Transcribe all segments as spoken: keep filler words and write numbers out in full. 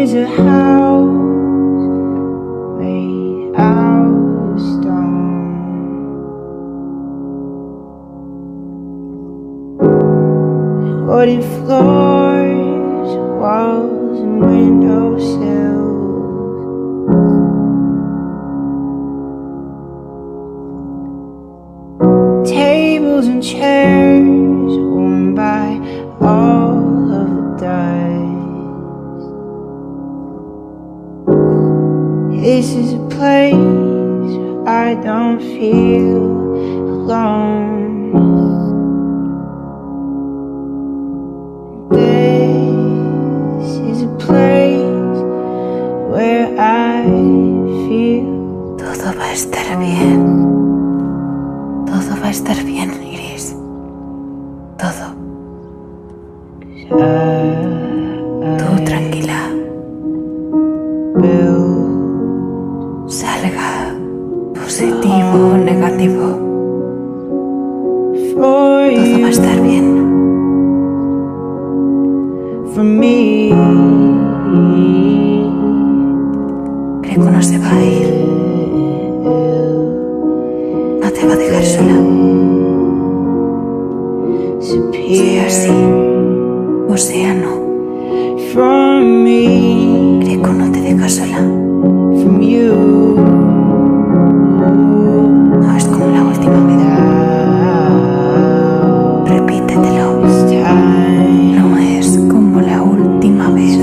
is a house made out of stone. Wooden floors, walls and windowsills, tables and chairs worn by all of the dust. This is a place where I don't feel alone. This is a place where I feel. Todo va a estar bien. Todo va a estar bien, Iris. Todo. Tú tranquila. Salga positivo o negativo. Todo va a estar bien. Greco no se va a ir. No te va a dejar sola. Sea así o sea no. Greco no te deja sola. No es como la última vez. Repítetelo. No es como la última vez.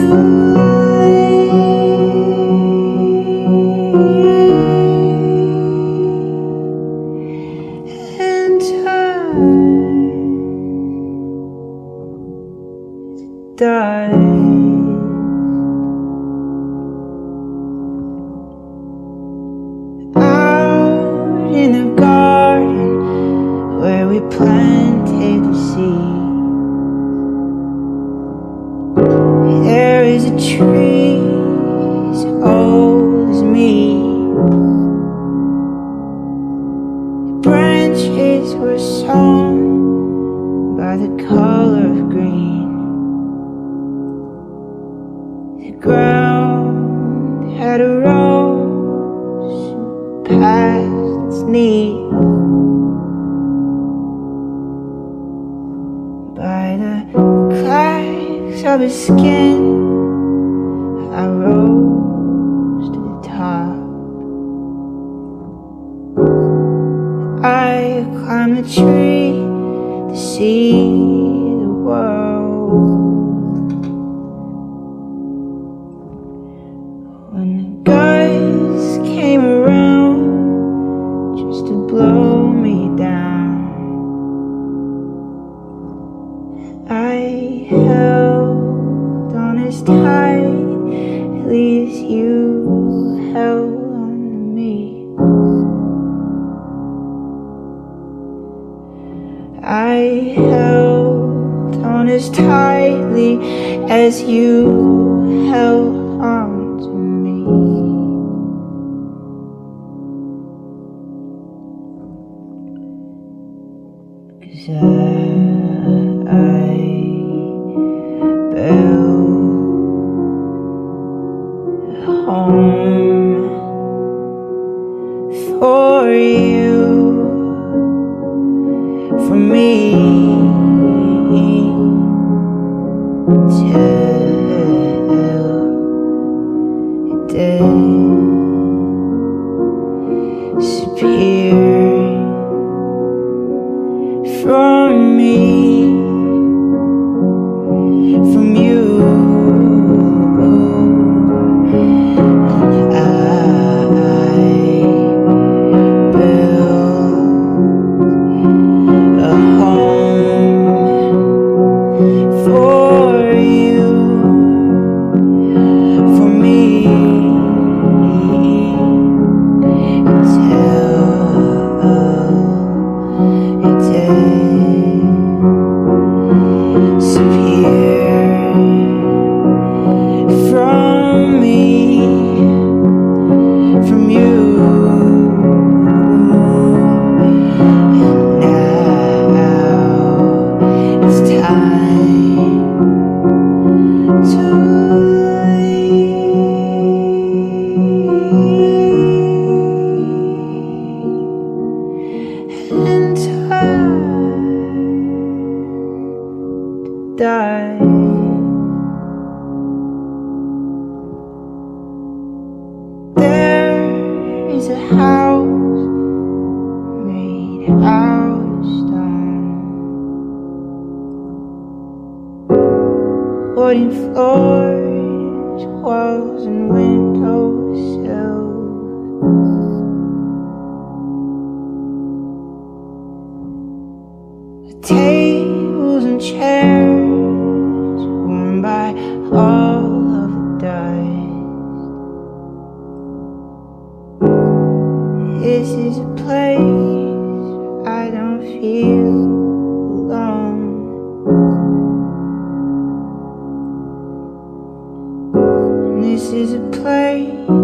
Out in the garden where we planted the seed, there is a tree as old as me. The branches were sown by the color of green. The ground had a rose past its knee. By the cracks of his skin, I rose to the top. I climbed the tree to see the world. When the gusts came around just to blow me down, I held on as tightly as you held on to me. I held on as tightly as you held on to me. 'Cause I, I built a home for you, for me, till it disappeared from me, from you. And I built a home for you, for me, until it disappeared from me, from you. And now it's time to leave. Wooden floors, walls and windowsills. The tables and chairs worn by all of the dust. This is a place I don't feel alone. And this is a place